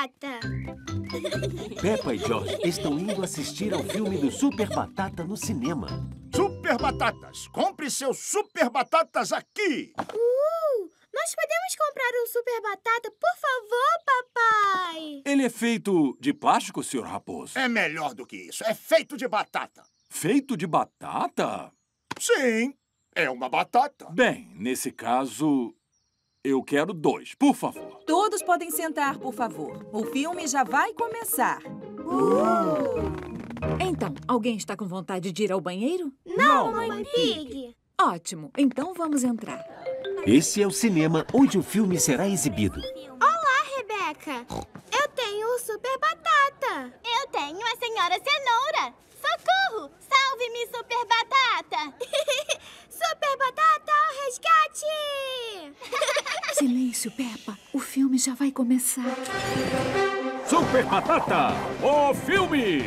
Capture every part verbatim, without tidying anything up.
Batata. Peppa e George estão indo assistir ao filme do Super Batata no cinema. Super Batatas! Compre seus Super Batatas aqui! Uh! Nós podemos comprar um Super Batata, por favor, papai? Ele é feito de plástico, senhor Raposo? É melhor do que isso. É feito de batata. Feito de batata? Sim, é uma batata. Bem, nesse caso, eu quero dois, por favor. Todos podem sentar, por favor. O filme já vai começar. Uh! Então, alguém está com vontade de ir ao banheiro? Não, Mãe Pig. Ótimo, então vamos entrar. Esse é o cinema onde o filme será exibido. Olá, Rebeca. Eu tenho o Super Batata. Eu tenho a Senhora Cenoura. Socorro! Salve-me, Super Batata! Super Batata ao resgate! Silêncio, Peppa. O filme já vai começar. Super Batata, o filme!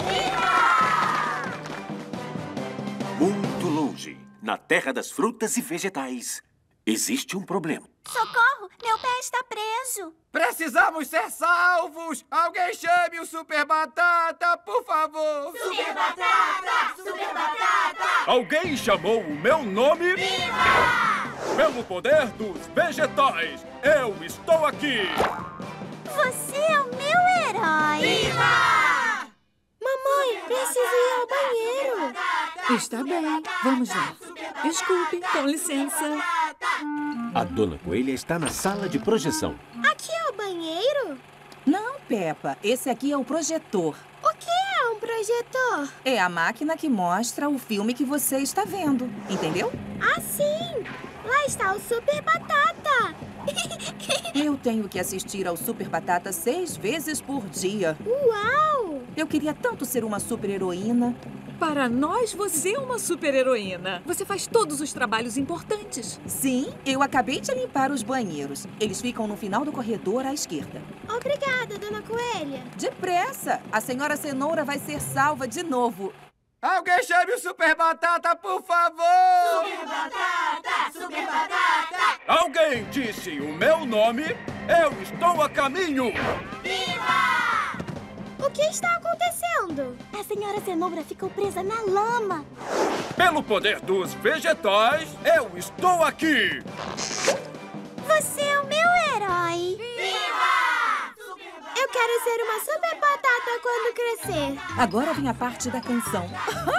Muito longe, na terra das frutas e vegetais, existe um problema. Socorro! Meu pé está preso. Precisamos ser salvos! Alguém chame o Super Batata, por favor! Super Batata! Super Batata! Alguém chamou o meu nome? Viva! Pelo poder dos vegetais, eu estou aqui! Você é o meu herói! Viva! Mamãe, preciso ir ao banheiro. Está bem, vamos lá. Desculpe, com licença. A Dona Coelha está na sala de projeção. Aqui é o banheiro? Não, Peppa. Esse aqui é o projetor. O que é um projetor? É a máquina que mostra o filme que você está vendo. Entendeu? Ah, sim! Lá está o Super Batata! Eu tenho que assistir ao Super Batata seis vezes por dia. Uau! Eu queria tanto ser uma super-heroína. Para nós, você é uma super-heroína. Você faz todos os trabalhos importantes. Sim, eu acabei de limpar os banheiros. Eles ficam no final do corredor à esquerda. Obrigada, Dona Coelha. Depressa! A Senhora Cenoura vai ser salva de novo. Alguém chame o Super Batata, por favor! Super Batata! Super Batata! Alguém disse o meu nome? Eu estou a caminho! Viva! O que está acontecendo? A Senhora Cenoura ficou presa na lama. Pelo poder dos vegetais, eu estou aqui! Você é o meu herói! Viva! Eu quero ser uma Super Batata quando crescer. Agora vem a parte da canção.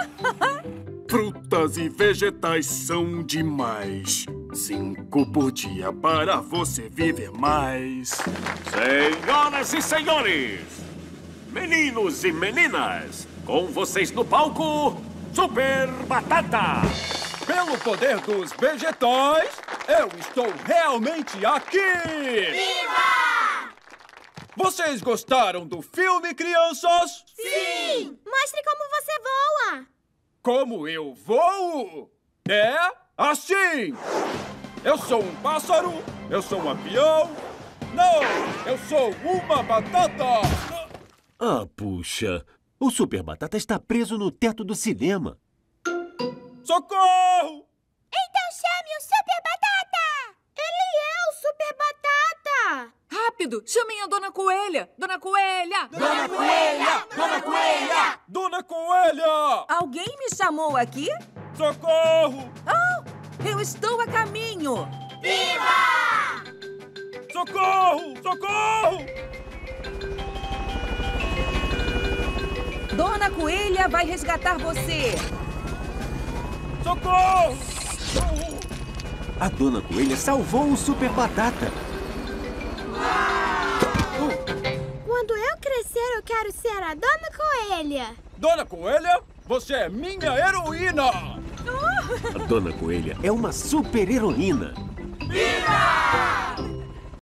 Frutas e vegetais são demais. Cinco por dia para você viver mais. Senhoras e senhores, meninos e meninas, com vocês no palco, Super Batata! Pelo poder dos vegetais, eu estou realmente aqui! Viva! Vocês gostaram do filme, crianças? Sim! Mostre como você voa! Como eu voo? É assim! Eu sou um pássaro, eu sou um avião. Não, eu sou uma batata! Ah, puxa, o Super Batata está preso no teto do cinema. Socorro! Então chame o Super Batata! Ele é o Super Batata! Rápido, chamem a Dona Coelha! Dona Coelha! Dona Coelha! Dona Coelha! Dona Coelha! Alguém me chamou aqui? Socorro! Oh, eu estou a caminho! Viva! Socorro! Socorro! Dona Coelha vai resgatar você! Socorro! A Dona Coelha salvou o Super Batata. Quando eu crescer, eu quero ser a Dona Coelha. Dona Coelha, você é minha heroína! A Dona Coelha é uma super heroína. Viva!